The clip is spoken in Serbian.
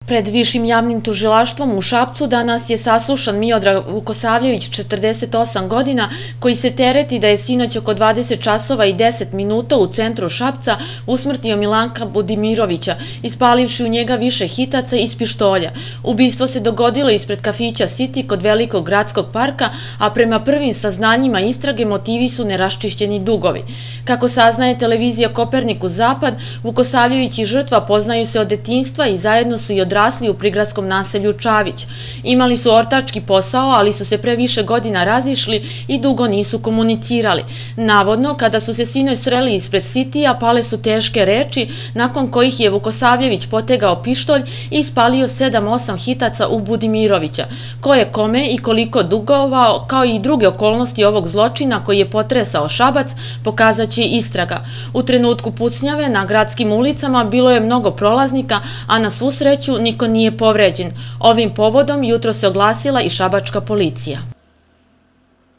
Pred Višim javnim tužilaštvom u Šapcu danas je saslušan Miodrag Vukosavljević, 48 godina, koji se tereti da je sinoć oko 20 časova i 10 minuta u centru Šapca usmrtio Milanka Budimirovića, ispalivši u njega više hitaca iz pištolja. Ubistvo se dogodilo ispred kafića City kod Velikog gradskog parka, a prema prvim saznanjima istrage motivi su neraščišćeni dugovi. Kako saznaje televizija Kopernikus Zapad, Vukosavljević i žrtva poznaju se od detinjstva i zajedno su i odrasli u prigradskom naselju Čavić. Imali su ortački posao, ali su se pre više godina razišli i dugo nisu komunicirali. Navodno, kada su se sinoć sreli ispred Citya, pale su teške reči, nakon kojih je Vukosavljević potegao pištolj i ispalio 7-8 hitaca u Budimirovića. Ko je kome i koliko dugovao, kao i druge okolnosti ovog zločina koji je potresao Šabac, pokazaće istraga. U trenutku pucnjave na gradskim ulicama bilo je mnogo prolaznika, a na svu sreću niko nije povređen. Ovim povodom jutro se oglasila i šabačka policija.